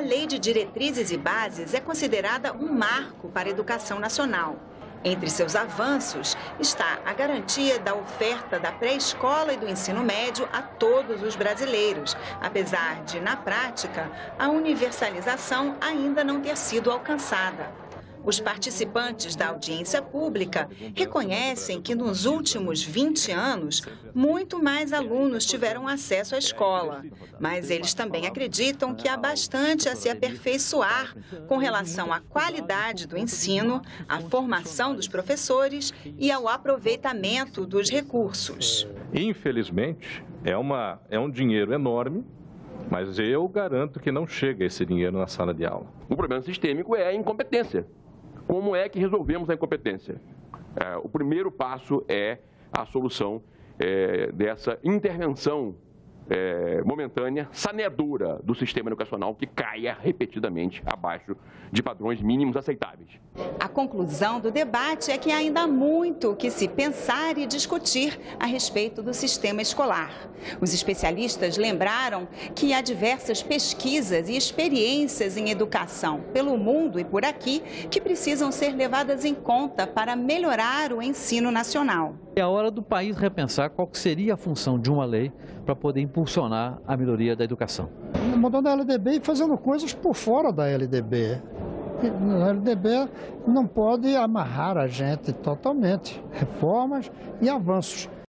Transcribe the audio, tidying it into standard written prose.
Lei de Diretrizes e Bases é considerada um marco para a educação nacional. Entre seus avanços está a garantia da oferta da pré-escola e do ensino médio a todos os brasileiros, apesar de, na prática, a universalização ainda não ter sido alcançada. Os participantes da audiência pública reconhecem que nos últimos 20 anos, muito mais alunos tiveram acesso à escola. Mas eles também acreditam que há bastante a se aperfeiçoar com relação à qualidade do ensino, à formação dos professores e ao aproveitamento dos recursos. Infelizmente, é um dinheiro enorme, mas eu garanto que não chega esse dinheiro na sala de aula. O problema sistêmico é a incompetência. Como é que resolvemos a incompetência? O primeiro passo é a solução dessa intervenção momentânea, saneadora do sistema educacional que caia repetidamente abaixo de padrões mínimos aceitáveis. A conclusão do debate é que ainda há muito que se pensar e discutir a respeito do sistema escolar. Os especialistas lembraram que há diversas pesquisas e experiências em educação pelo mundo e por aqui que precisam ser levadas em conta para melhorar o ensino nacional. É a hora do país repensar qual seria a função de uma lei para poder impulsionar a melhoria da educação. Mudando a LDB e fazendo coisas por fora da LDB. A LDB não pode amarrar a gente totalmente. Reformas e avanços.